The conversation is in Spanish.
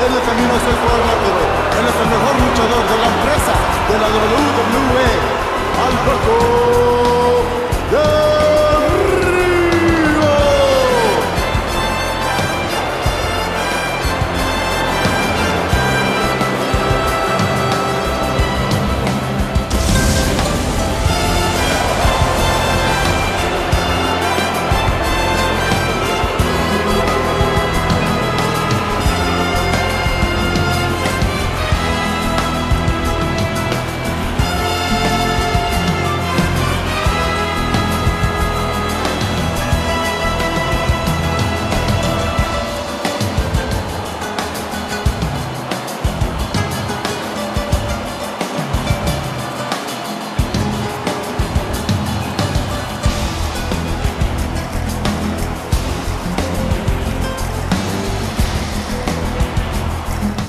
Él es también no soy forma, pero él es el mejor luchador de la empresa de la WWE. Alberto